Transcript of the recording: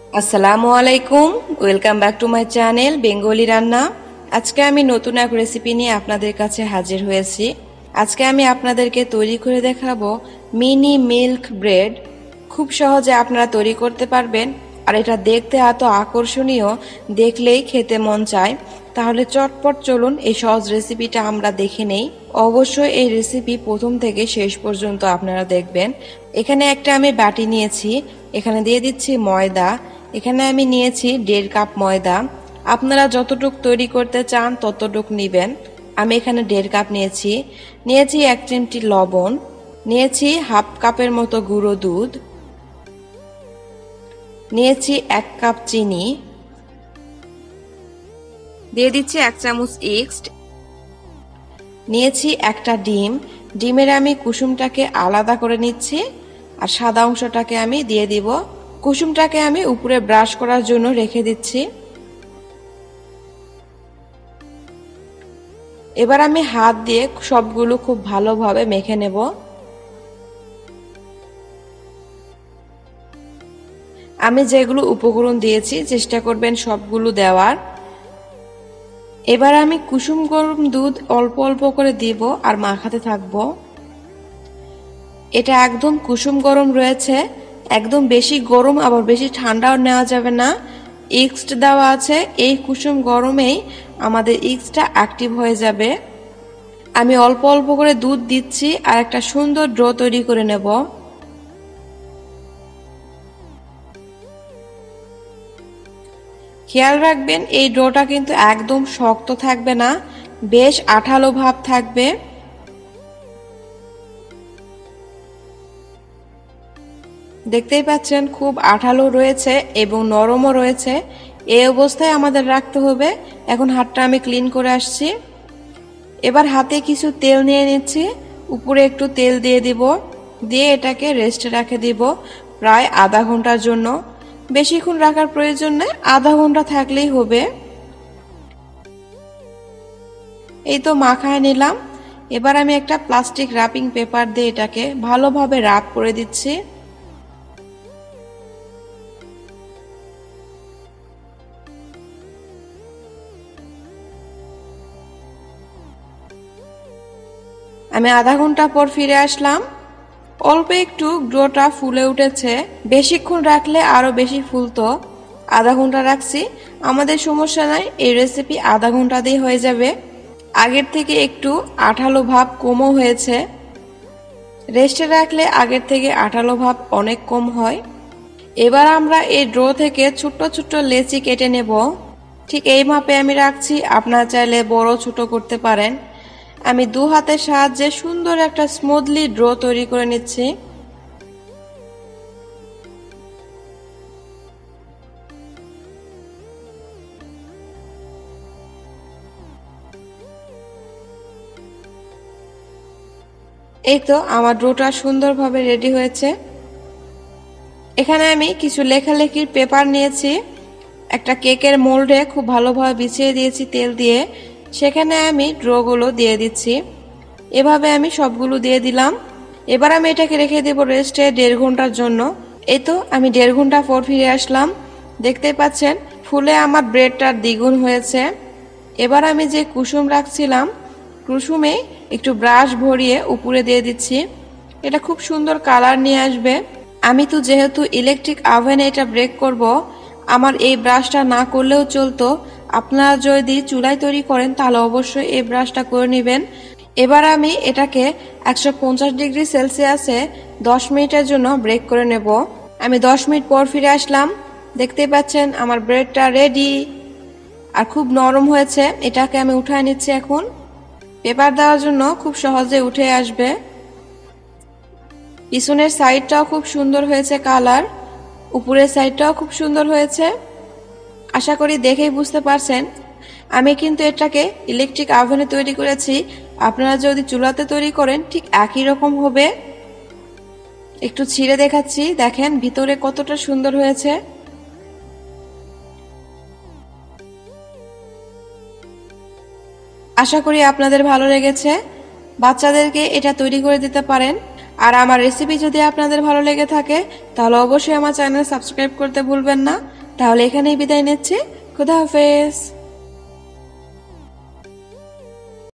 আসসালামু আলাইকুম, welcome back to my channel Bengali Ranna. আজকে আমি নতুন এক রেসিপি নিয়ে আপনাদের কাছে হাজির হয়েছি। আজকে আমি আপনাদেরকে তৈরি করে দেখাবো মিনি মিল্ক ব্রেড। খুব সহজে আপনারা তৈরি করতে পারবেন, আর এটা দেখতে এত আকর্ষণীয়, দেখলেই খেতে মন চায়। তাহলে চটপট চলুন এই সহজ রেসিপিটা আমরা দেখে নেই। অবশ্যই এই রেসিপি প্রথম থেকে শেষ পর্যন্ত আপনারা দেখবেন। এখানে একটা আমি বাটি নিয়েছি, এখানে দিয়ে দিচ্ছি ময়দা। এখানে আমি নিয়েছি 1.5 কাপ ময়দা। আপনারা যতটুক তৈরি করতে চান ততটুক নেবেন। আমি এখানে 1.5 কাপ নিয়েছি। 1 চিমটি লবণ, নিয়েছি হাফ কাপের মতো গুঁড়ো দুধ, নিয়েছি 1 কাপ চিনি, দিয়ে দিচ্ছি 1 চামচ ইস্ট, নিয়েছি একটা ডিম। ডিমের আমি কুসুমটাকে আলাদা করে নিচ্ছি, আর সাদা অংশটাকে আমি দিয়ে দিব। কুসুমটাকে আমি উপরে ব্রাশ করার জন্য রেখে দিচ্ছি। এবার আমি হাত দিয়ে সবগুলো খুব ভালোভাবে মেখে নেব। আমি যেগুলো উপকরণ দিয়েছি চেষ্টা করবেন সবগুলো দেওয়ার। এবার আমি কুসুম গরম দুধ অল্প অল্প করে দিব আর মাখাতে থাকবো। এটা একদম কুসুম গরম রয়েছে, একদম বেশি গরম আবার বেশি ঠান্ডাও নেওয়া যাবে না। ইস্ট দেওয়া আছে, এই কুসুম গরমেই আমাদের ইস্টটা অ্যাক্টিভ হয়ে যাবে। আমি অল্প অল্প করে দুধ দিচ্ছি আর একটা সুন্দর ডো তৈরি করে নেব। খেয়াল রাখবেন এই ডোটা কিন্তু একদম শক্ত থাকবে না, বেশ আঠালো ভাব থাকবে। দেখতেই পাচ্ছেন খুব আঠালো রয়েছে এবং নরমও রয়েছে। এই অবস্থায় আমাদের রাখতে হবে। এখন হাতটা আমি ক্লিন করে আসছি। এবার হাতে কিছু তেল নিয়ে নিচ্ছি, উপরে একটু তেল দিয়ে দিব, দিয়ে এটাকে রেস্টে রেখে দিব প্রায় আধা ঘন্টার জন্য। বেশিক্ষণ রাখার প্রয়োজন নেই, আধা ঘন্টা থাকলেই হবে। এই তো মাখায় নিলাম। এবার আমি একটা প্লাস্টিক র্যাপিং পেপার দিয়ে এটাকে ভালোভাবে র্যাপ করে দিচ্ছি। আমি আধা ঘন্টা পর ফিরে আসলাম। অল্প একটু ডোটা ফুলে উঠেছে, বেশিক্ষণ রাখলে আরো বেশি ফুলতো। আধা ঘন্টা রাখছি, আমাদের সমস্যা নাই, এই রেসিপি আধা ঘন্টা দিয়ে হয়ে যাবে। আগের থেকে একটু আঠালো ভাব কমও হয়েছে। রেস্টে রাখলে আগের থেকে আঠালো ভাব অনেক কম হয়। এবার আমরা এই ডো থেকে ছোট্ট ছোট্ট লেচি কেটে নেব। ঠিক এই মাপে আমি রাখছি, আপনারা চাইলে বড় ছোট করতে পারেন। আমি দু হাতের সাহায্যে সুন্দর একটা স্মুথলি ডো তৈরি করে নিচ্ছি। এই তো আমার ডোটা সুন্দরভাবে রেডি হয়েছে। এখানে আমি কিছু লেখালেখির পেপার নিয়েছি, একটা কেকের মোল্ডে খুব ভালোভাবে বিছিয়ে দিয়েছি তেল দিয়ে, সেখানে আমি ড্রগুলো দিয়ে দিচ্ছি। এভাবে আমি সবগুলো দিয়ে দিলাম। এবার আমি এটাকে রেখে দেবো রেস্টে 1.5 ঘন্টার জন্য। এই তো আমি 1.5 ঘন্টা পর ফিরে আসলাম। দেখতেই পাচ্ছেন ফুলে আমার ব্রেডটা দ্বিগুণ হয়েছে। এবার আমি যে কুসুম রাখছিলাম, কুসুমে একটু ব্রাশ ভরিয়ে উপরে দিয়ে দিচ্ছি। এটা খুব সুন্দর কালার নিয়ে আসবে। আমি তো যেহেতু ইলেকট্রিক ওভেনে এটা বেক করব, আমার এই ব্রাশটা না করলেও চলতো। আপনারা যদি চুলায় তৈরি করেন তাহলে অবশ্যই এই ব্রাশটা করে নেবেন। এবার আমি এটাকে 150 ডিগ্রি সেলসিয়াসে 10 মিনিটের জন্য বেক করে নেব। আমি 10 মিনিট পর ফিরে আসলাম। দেখতেই পাচ্ছেন আমার ব্রেডটা রেডি আর খুব নরম হয়েছে। এটাকে আমি উঠায় নিচ্ছি। এখন পেপার দেওয়ার জন্য খুব সহজে উঠে আসবে। পিছনের সাইডটাও খুব সুন্দর হয়েছে কালার, উপরের সাইডটাও খুব সুন্দর হয়েছে। আশা করি দেখেই বুঝতে পারছেন আমি কিন্তু এটাকে ইলেকট্রিক ওভেনে তৈরি করেছি। আপনারা যদি চুলাতে তৈরি করেন ঠিক একই রকম হবে। একটু ছিঁড়ে দেখাচ্ছি, দেখেন ভিতরে কতটা সুন্দর হয়েছে। আশা করি আপনাদের ভালো লেগেছে। বাচ্চাদেরকে এটা তৈরি করে দিতে পারেন। আর আমার রেসিপি যদি আপনাদের ভালো লেগে থাকে তাহলে অবশ্যই আমার চ্যানেল সাবস্ক্রাইব করতে ভুলবেন না। তাহলে এখানেই বিদায় নিচ্ছি। খুদা হাফেজ।